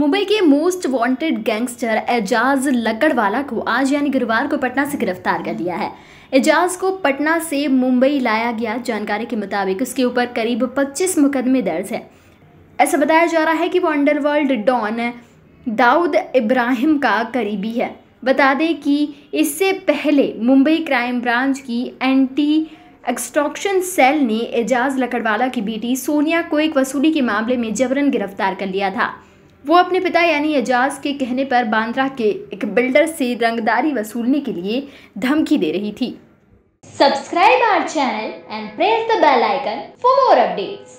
मुंबई के most wanted gangster Ejaz Lakdawala को आज यानी गुरुवार को पटना से गिरफ्तार कर लिया है। एजाज को पटना से मुंबई लाया गया। जानकारी के मुताबिक उसके ऊपर करीब 25 मुकदमे दर्ज है। ऐसा बताया जा रहा है कि वो अंडरवर्ल्ड डॉन दाऊद इब्राहिम का करीबी है। बता दें कि इससे पहले मुंबई क्राइम ब्रांच की एंटी एक्सटॉर्शन सेल ने एजाज लकड़वाला की बेटी सोनिया को एक वसूली के मामले में जबरन गिरफ्तार कर लिया था। वो अपने पिता यानी एजाज के कहने पर बांद्रा के एक बिल्डर से रंगदारी वसूलने के लिए धमकी दे रही थी। Subscribe our channel and press the bell icon for more updates.